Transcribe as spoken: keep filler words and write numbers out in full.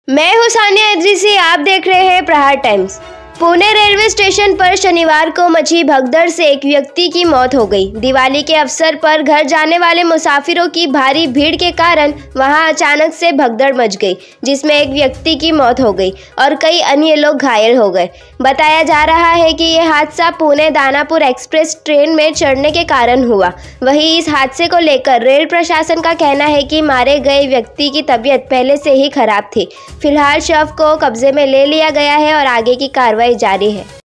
मैं हूं सानिया इद्रिसी, आप देख रहे हैं प्रहार टाइम्स। पुणे रेलवे स्टेशन पर शनिवार को मची भगदड़ से एक व्यक्ति की मौत हो गई। दिवाली के अवसर पर घर जाने वाले मुसाफिरों की भारी भीड़ के कारण वहां अचानक से भगदड़ मच गई, जिसमें एक व्यक्ति की मौत हो गई और कई अन्य लोग घायल हो गए। बताया जा रहा है कि यह हादसा पुणे दानापुर एक्सप्रेस ट्रेन में चढ़ने के कारण हुआ। वहीं इस हादसे को लेकर रेल प्रशासन का कहना है कि मारे गए व्यक्ति की तबीयत पहले से ही खराब थी। फिलहाल शव को कब्जे में ले लिया गया है और आगे की कार्रवाई जारी है।